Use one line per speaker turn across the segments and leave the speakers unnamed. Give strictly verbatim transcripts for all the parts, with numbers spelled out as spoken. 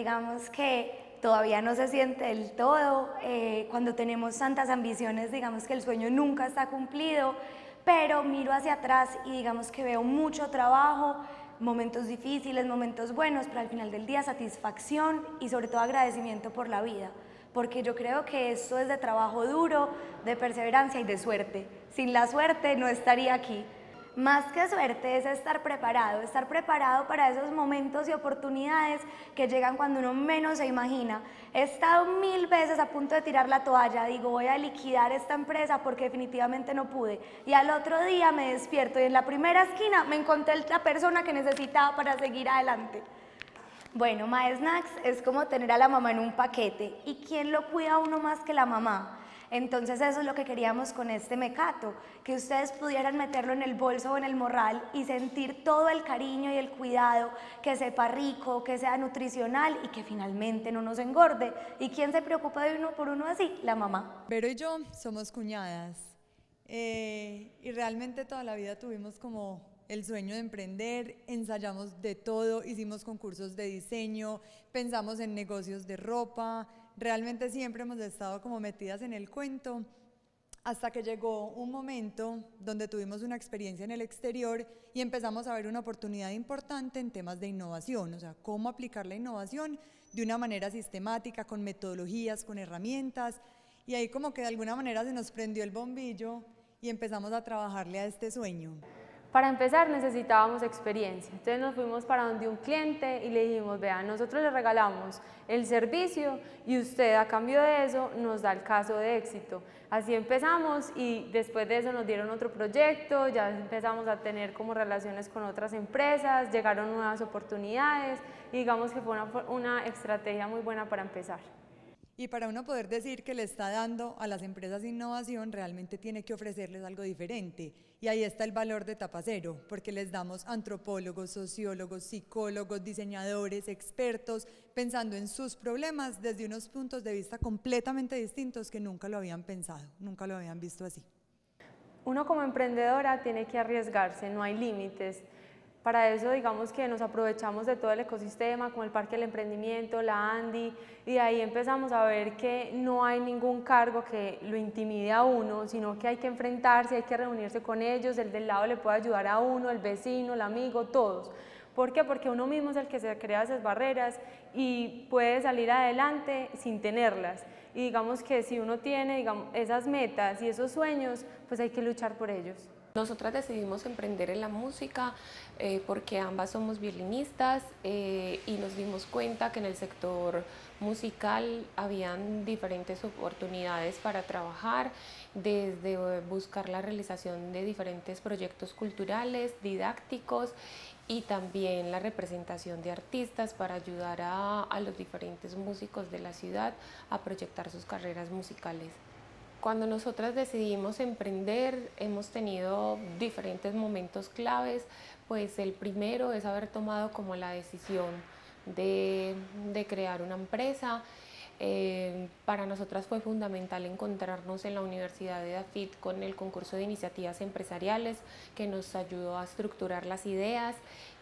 digamos que todavía no se siente del todo, eh, cuando tenemos tantas ambiciones, digamos que el sueño nunca está cumplido, pero miro hacia atrás y digamos que veo mucho trabajo, momentos difíciles, momentos buenos, pero al final del día satisfacción y sobre todo agradecimiento por la vida, porque yo creo que esto es de trabajo duro, de perseverancia y de suerte. Sin la suerte no estaría aquí. Más que suerte es estar preparado, estar preparado para esos momentos y oportunidades que llegan cuando uno menos se imagina. He estado mil veces a punto de tirar la toalla, digo voy a liquidar esta empresa porque definitivamente no pude. Y al otro día me despierto y en la primera esquina me encontré la persona que necesitaba para seguir adelante. Bueno, Mae Snacks es como tener a la mamá en un paquete. ¿Y quién lo cuida a uno más que la mamá? Entonces eso es lo que queríamos con este mecato, que ustedes pudieran meterlo en el bolso o en el morral y sentir todo el cariño y el cuidado, que sepa rico, que sea nutricional y que finalmente no nos engorde. ¿Y quién se preocupa de uno por uno así? La mamá.
Vero y yo somos cuñadas eh, y realmente toda la vida tuvimos como el sueño de emprender, ensayamos de todo, hicimos concursos de diseño, pensamos en negocios de ropa, realmente siempre hemos estado como metidas en el cuento, hasta que llegó un momento donde tuvimos una experiencia en el exterior y empezamos a ver una oportunidad importante en temas de innovación, o sea, cómo aplicar la innovación de una manera sistemática, con metodologías, con herramientas, y ahí como que de alguna manera se nos prendió el bombillo y empezamos a trabajarle a este sueño.
Para empezar necesitábamos experiencia, entonces nos fuimos para donde un cliente y le dijimos, vean, nosotros le regalamos el servicio y usted a cambio de eso nos da el caso de éxito. Así empezamos y después de eso nos dieron otro proyecto, ya empezamos a tener como relaciones con otras empresas, llegaron nuevas oportunidades y digamos que fue una, una estrategia muy buena para empezar.
Y para uno poder decir que le está dando a las empresas innovación, realmente tiene que ofrecerles algo diferente. Y ahí está el valor de Tapacero, porque les damos antropólogos, sociólogos, psicólogos, diseñadores, expertos, pensando en sus problemas desde unos puntos de vista completamente distintos que nunca lo habían pensado, nunca lo habían visto así.
Uno como emprendedora tiene que arriesgarse, no hay límites. Para eso digamos que nos aprovechamos de todo el ecosistema, como el Parque del Emprendimiento, la ANDI, y de ahí empezamos a ver que no hay ningún cargo que lo intimide a uno, sino que hay que enfrentarse, hay que reunirse con ellos, el del lado le puede ayudar a uno, el vecino, el amigo, todos. ¿Por qué? Porque uno mismo es el que se crea esas barreras y puede salir adelante sin tenerlas. Y digamos que si uno tiene digamos, esas metas y esos sueños, pues hay que luchar por ellos.
Nosotras decidimos emprender en la música eh, porque ambas somos violinistas eh, y nos dimos cuenta que en el sector musical habían diferentes oportunidades para trabajar, desde buscar la realización de diferentes proyectos culturales, didácticos y también la representación de artistas para ayudar a, a los diferentes músicos de la ciudad a proyectar sus carreras musicales. Cuando nosotras decidimos emprender, hemos tenido diferentes momentos claves, pues el primero es haber tomado como la decisión de, de crear una empresa. Eh, para nosotras fue fundamental encontrarnos en la Universidad de Dafit con el concurso de iniciativas empresariales que nos ayudó a estructurar las ideas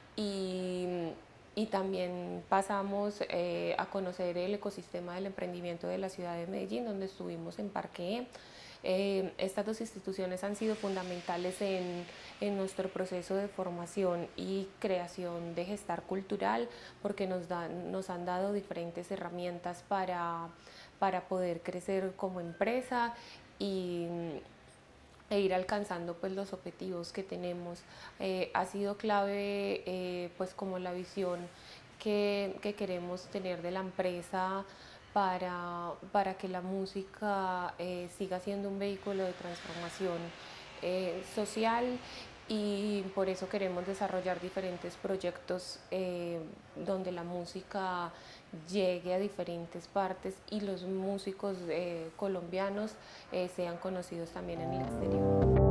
y Y también pasamos eh, a conocer el ecosistema del emprendimiento de la ciudad de Medellín, donde estuvimos en Parque E. Eh, estas dos instituciones han sido fundamentales en, en nuestro proceso de formación y creación de gestar cultural, porque nos, dan, nos han dado diferentes herramientas para, para poder crecer como empresa y e ir alcanzando pues los objetivos que tenemos. Eh, ha sido clave eh, pues como la visión que, que queremos tener de la empresa para, para que la música eh, siga siendo un vehículo de transformación eh, social, y por eso queremos desarrollar diferentes proyectos eh, donde la música llegue a diferentes partes y los músicos eh, colombianos eh, sean conocidos también en el exterior.